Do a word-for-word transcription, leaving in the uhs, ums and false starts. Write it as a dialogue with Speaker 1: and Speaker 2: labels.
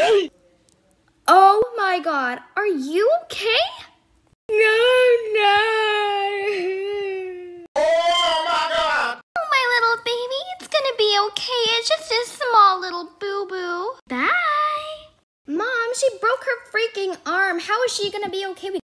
Speaker 1: Oh my God, are you okay?
Speaker 2: No, no.
Speaker 3: Oh my God!
Speaker 1: Oh, my little baby, it's gonna be okay. It's just a small little boo-boo. Bye. Mom, she broke her freaking arm. How is she gonna be okay?